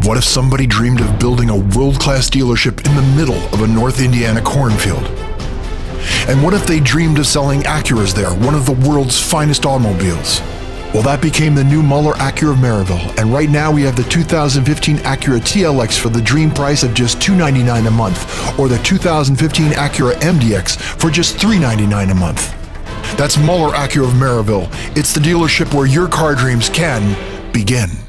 What if somebody dreamed of building a world-class dealership in the middle of a North Indiana cornfield? And what if they dreamed of selling Acuras there, one of the world's finest automobiles? Well, that became the new Muller Acura of Maryville, and right now we have the 2015 Acura TLX for the dream price of just $299 a month, or the 2015 Acura MDX for just $399 a month. That's Muller Acura of Maryville. It's the dealership where your car dreams can begin.